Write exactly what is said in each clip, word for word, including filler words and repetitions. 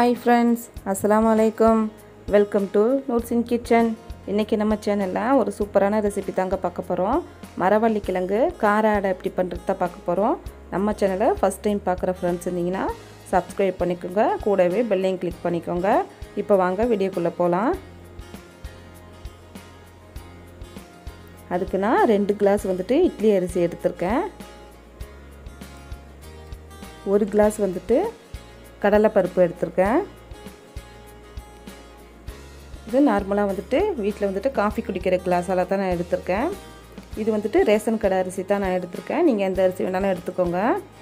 Hi friends, Assalamu alaikum. Welcome to NOORSIN kitchen. இன்னைக்கு நம்ம சேனல்ல ஒரு சூப்பரான ரெசிபி தாங்க பார்க்க போறோம். மரவள்ளி கிழங்கு கார அடை எப்படி பண்றத பார்க்க போறோம். நம்ம சேனலை ஃபர்ஸ்ட் டைம் பார்க்குற फ्रेंड्स இருந்தீங்கன்னா Subscribe பண்ணிக்கோங்க. கூடவே பெல் ஐகான் கிளிக் பண்ணிக்கோங்க. இப்போ வாங்க வீடியோக்குள்ள போலாம். அதுக்கு நான் ரெண்டு கிளாஸ் வந்துட்டு இட்லி அரிசி எடுத்துர்க்கேன். ஒரு கிளாஸ் வந்துட்டு கடலை பருப்பு எடுத்துர்க்கேன். இது நார்மலா வந்துட்டு வீட்ல வந்துட்டு காபி குடிக்கிற கிளாஸால தான் நான் எடுத்துர்க்கேன். இது வந்துட்டு ரேஷன் கடை அரிசி தான் நான் எடுத்துர்க்கேன். நீங்க எந்த அரிசி வேணாலும் எடுத்துக்கோங்க.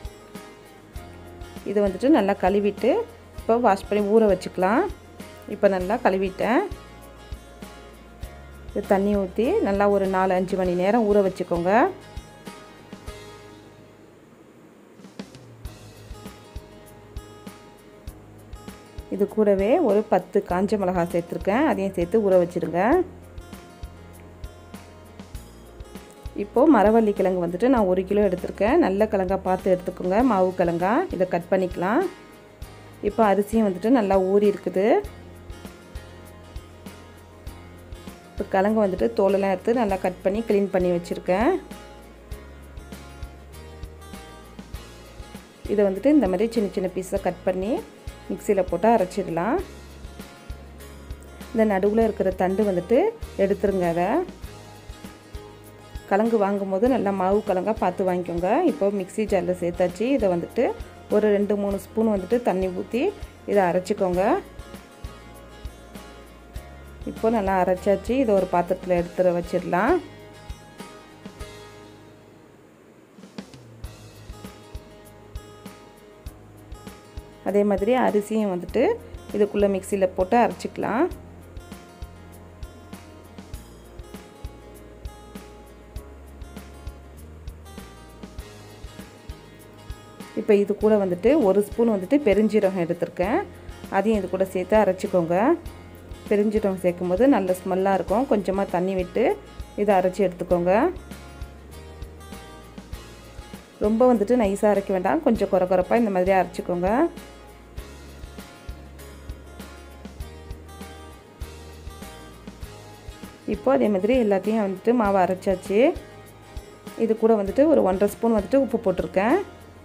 இது வந்துட்டு நல்லா கழுவிட்டு இப்போ வாஷ் பண்ணி ஊற வச்சுக்கலாம். இப்போ நல்லா கழுவிட்டேன். இது தண்ணி ஊத்தி நல்லா ஒரு நாலு அஞ்சு மணி நேரம் ஊற வச்சுக்கோங்க. இது கூடவே ஒரு பத்து காஞ்ச மிளகாய் சேர்த்துர்க்கேன். அதையும் சேர்த்து ஊற வச்சிடுங்க. இப்போ மரவள்ளி கிழங்கு வந்துட்டு நான் ஒரு கிலோ எடுத்துர்க்கேன். நல்ல கிழங்கா பார்த்து எடுத்துக்கோங்க. மாவு கிழங்கா. இத கட் பண்ணிக்கலாம். இப்போ அரிசியும் வந்துட்டு நல்லா ஊறி இருக்குது. இப்போ கிழங்கு வந்துட்டு தோலெல்லாம் எடுத்து நல்லா கட் பண்ணி க்ளீன் பண்ணி வச்சிருக்கேன். இத வந்துட்டு இந்த மாதிரி சின்ன சின்ன பீஸா கட் பண்ணி மிக்ஸில போட்டு அரைச்சிடலாம். இந்த நடுவுல இருக்கிற தண்டு வந்துட்டு எடுத்துருங்க. அத கிழங்கு வாங்கும்போது நல்லா மாவு கிழங்கா பார்த்து வாங்கிக்கோங்க. இப்போ மிக்ஸி ஜார்ல சேர்த்தாச்சு. இத வந்துட்டு ஒரு ரெண்டு மூணு ஸ்பூன் வந்துட்டு தண்ணி ஊத்தி இத அரைச்சுக்கோங்க. இப்போ நல்லா அரைச்சாச்சு. இத ஒரு பாத்திரத்துல எடுத்து வச்சிரலாம். அதே மாதிரி அரிசியும் வந்துட்டு இதுக்குள்ள மிக்ஸில போட்டு அரைச்சுக்கலாம். இப்போ இது கூட வந்துட்டு ஒரு ஸ்பூன் வந்துட்டு பெருஞ்சீரகம் எடுத்துர்க்கேன். அதையும் இது கூட சேர்த்து அரைச்சுக்கோங்க. பெருஞ்சீரகம் சேர்க்கும்போது நல்ல ஸ்மெல்லா இருக்கும். கொஞ்சமா தண்ணி விட்டு இத அரைச்சு எடுத்துக்கோங்க. ரொம்ப வந்துட்டு நைஸா அரைக்க வேண்டாம். கொஞ்சம் கொரகொரப்பா இந்த மாதிரி அரைச்சுக்கோங்க. இப்போ அதே மாதிரி எல்லாத்தையும் வந்துட்டு மாவு அரைச்சாச்சு. இது கூட வந்துட்டு ஒரு ஒன்றரை ஸ்பூன் வந்துட்டு உப்பு போட்டுருக்கேன்.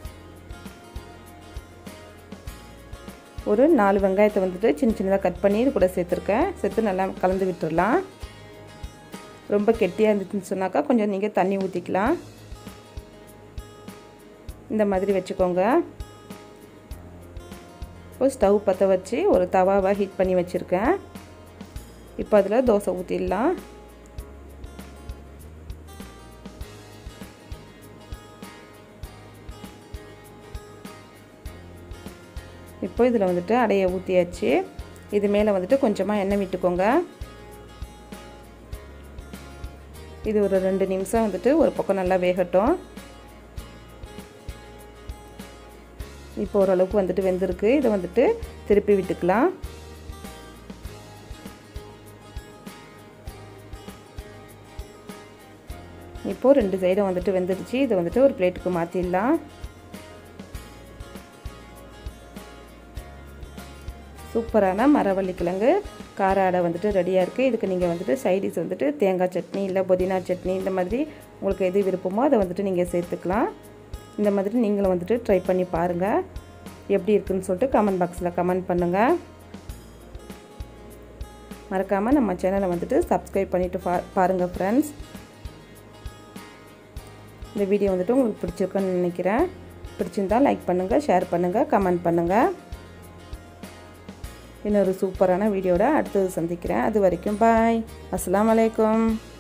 ஒரு நாலு வெங்காயத்தை வந்துட்டு சின்ன சின்னதாக கட் பண்ணி இது கூட சேர்த்துருக்கேன். சேர்த்து நல்லா கலந்து விட்டுடலாம். ரொம்ப கெட்டியாக இருந்துச்சுன்னு சொன்னாக்கா கொஞ்சம் நீங்கள் தண்ணி ஊற்றிக்கலாம். இந்த மாதிரி வச்சுக்கோங்க. இப்போ ஸ்டவ் பற்ற வச்சு ஒரு தவாவை ஹீட் பண்ணி வச்சுருக்கேன். இப்போ அதில் தோசை ஊற்றிடலாம். இப்போ இதில் வந்துட்டு அடையை ஊற்றியாச்சு. இது மேலே வந்துட்டு கொஞ்சமாக எண்ணெய் விட்டுக்கோங்க. இது ஒரு ரெண்டு நிமிஷம் வந்துட்டு ஒரு பக்கம் நல்லா வேகட்டும். இப்போ ஓரளவுக்கு வந்துட்டு வெந்திருக்கு. இதை வந்துட்டு திருப்பி விட்டுக்கலாம். இப்போ ரெண்டு சைடும் வந்துட்டு வெந்துடுச்சு. இதை வந்துட்டு ஒரு பிளேட்டுக்கு மாற்றிடலாம். சூப்பரான மரவள்ளி கிழங்கு கார அடை வந்துட்டு ரெடியாக இருக்குது. இதுக்கு நீங்கள் வந்துட்டு சைடிஸ் வந்துட்டு தேங்காய் சட்னி இல்லை புதினா சட்னி இந்த மாதிரி உங்களுக்கு எது விருப்பமோ அதை வந்துட்டு நீங்கள் சேர்த்துக்கலாம். இந்த மாதிரி நீங்களும் வந்துட்டு ட்ரை பண்ணி பாருங்கள். எப்படி இருக்குன்னு சொல்லிட்டு கமெண்ட் பாக்ஸில் கமெண்ட் பண்ணுங்கள். மறக்காமல் நம்ம சேனலை வந்துட்டு சப்ஸ்கிரைப் பண்ணிவிட்டு பா பாருங்கள் ஃப்ரெண்ட்ஸ். இந்த வீடியோ வந்துட்டு உங்களுக்கு பிடிச்சிருக்குன்னு நினைக்கிறேன். பிடிச்சிருந்தால் லைக் பண்ணுங்கள், ஷேர் பண்ணுங்கள், கமெண்ட் பண்ணுங்கள். இன்னொரு சூப்பரான வீடியோட அடுத்தது சந்திக்கிறேன். அது வரைக்கும் பாய். அஸ்ஸலாமு அலைக்கும்.